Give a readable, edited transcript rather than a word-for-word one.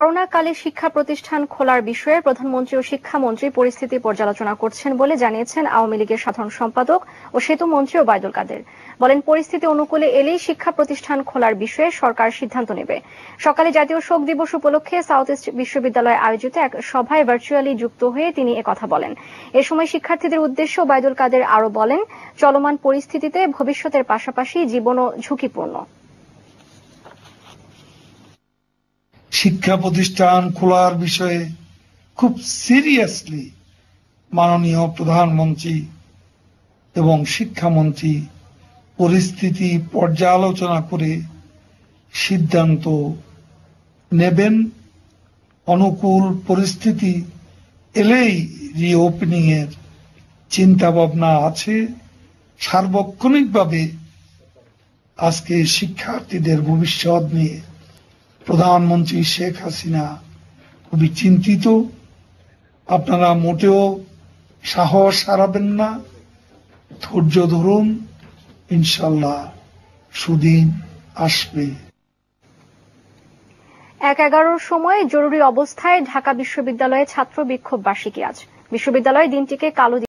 করোনাকালে শিক্ষা প্রতিষ্ঠান খোলার বিষয়ে প্রধানমন্ত্রী ও শিক্ষামন্ত্রী পরিস্থিতি পর্যালোচনা করছেন বলে জানিয়েছেন আওয়ামী লীগের সাধারণ সম্পাদক ও সেতু মন্ত্রী ওবায়দুল কাদের। বলেন, পরিস্থিতি অনুকূলে এলেই শিক্ষা প্রতিষ্ঠান খোলার বিষয়ে সরকার সিদ্ধান্ত নেবে। সকালে জাতীয় শোক দিবস উপলক্ষে সাউথ ইস্ট বিশ্ববিদ্যালয়ে আয়োজিত এক সভায় ভার্চুয়ালি যুক্ত হয়ে তিনি একথা বলেন। এ সময় শিক্ষার্থীদের উদ্দেশ্যে ওবায়দুল কাদের আরো বলেন, চলমান পরিস্থিতিতে ভবিষ্যতের পাশাপাশি জীবনও ঝুঁকিপূর্ণ। শিক্ষা প্রতিষ্ঠান খোলার বিষয়ে খুব সিরিয়াসলি মাননীয় প্রধানমন্ত্রী এবং শিক্ষামন্ত্রী পরিস্থিতি পর্যালোচনা করে সিদ্ধান্ত নেবেন। অনুকূল পরিস্থিতি এলেই রিওপেনিং এর চিন্তা ভাবনা আছে। সার্বক্ষণিকভাবে আজকে শিক্ষার্থীদের ভবিষ্যৎ নিয়ে প্রধানমন্ত্রী শেখ হাসিনা খুবই চিন্তিত। আপনারা মোটেও সাহস হারাবেন না, ধৈর্য ধরুন, ইনশাল্লাহ সুদিন আসবে। ১/১১ সময় জরুরি অবস্থায় ঢাকা বিশ্ববিদ্যালয়ে ছাত্র বিক্ষোভ বার্ষিকী আজ। বিশ্ববিদ্যালয় দিনটিকে কালো